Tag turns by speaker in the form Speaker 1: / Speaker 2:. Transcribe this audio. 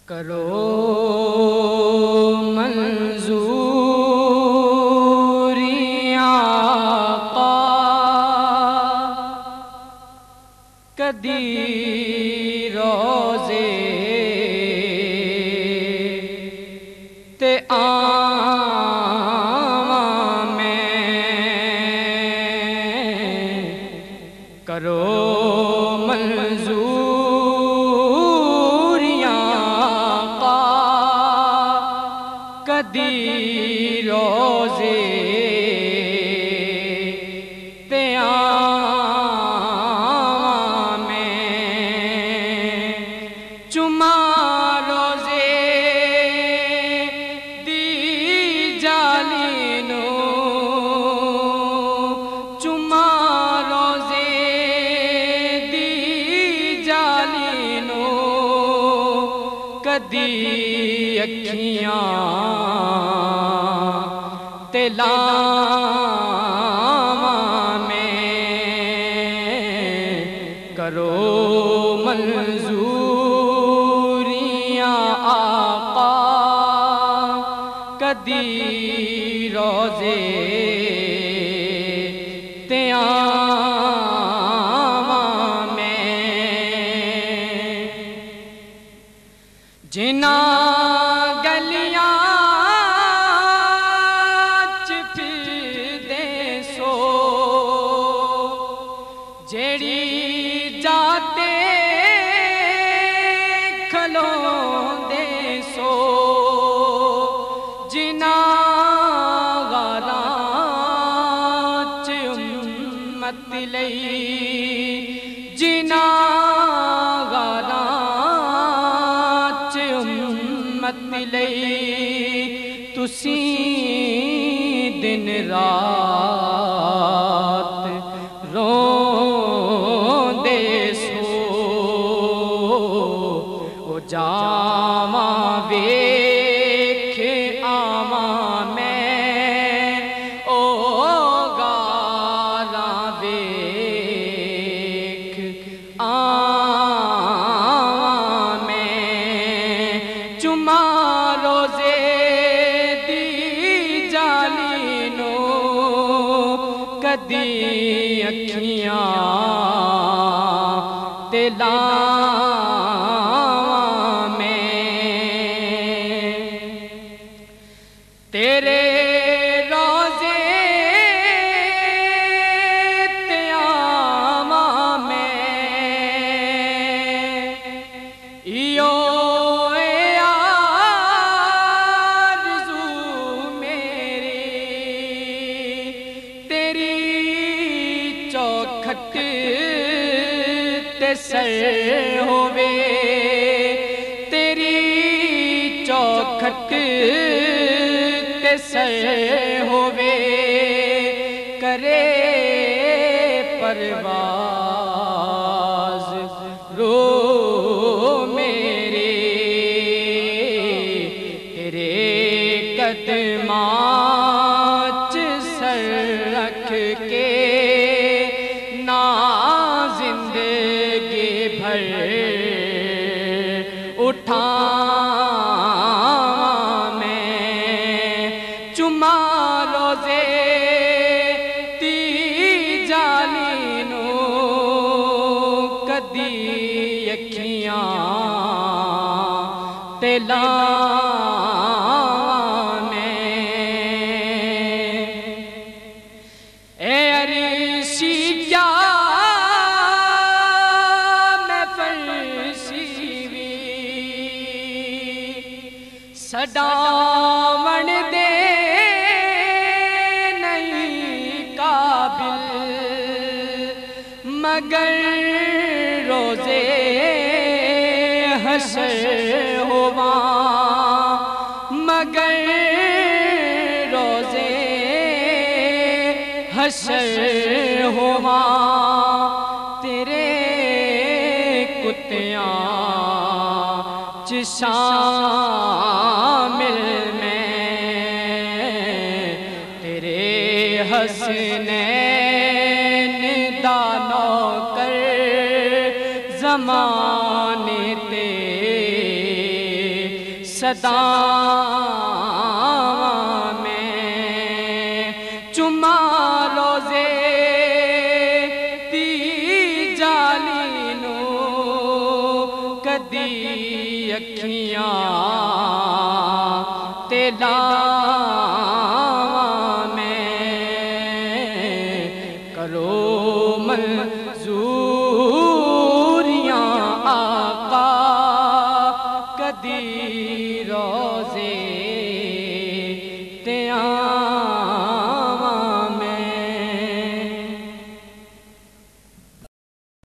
Speaker 1: کرو منظوری آقا کدی روزے تے آواں میں کرو کدی روزے تے آواں میں چما روزے دی جالی نو چما روزے دی جالی نو کدی اکھیاں تے لاواں میں کرو منظوریاں آقا کدی روزے تے آواں میں جنہ گلیاں جیڑی جاتے کھلوندے سو جنا غاراں چ امت لئی جنا غاراں چ امت لئی تسیں دن رات روندے سو او جاواں ویکھ آواں میں او گاراں ویکھ آواں میں چما روزے دی جالی نو کدی اکھیاں تے لاواں میں تیرے روزے تے آواں میں ایو چوکھٹ تے سر ہووے تیری چوکھٹ تے سر ہووے کرے پرواز رو میرے تیرے قدماں چ سر رکھ کے زندگی بھر اٹھاواں میں چما روزے دی جالی نو کدی اکھیاں تے لاواں میں اے عرشی کیا سڈاون دے نہیں قابل مگر روزے حشر ہوواں مگر روزے حشر ہوواں تیرے کتیاں چ شامل میں تیرے حسنین دا نوکر زمانے تے صداواں میں چما روزے دی جالی نو کدی اکھیاں تے لاواں میں کرو منظوریاں آقا کدی روزے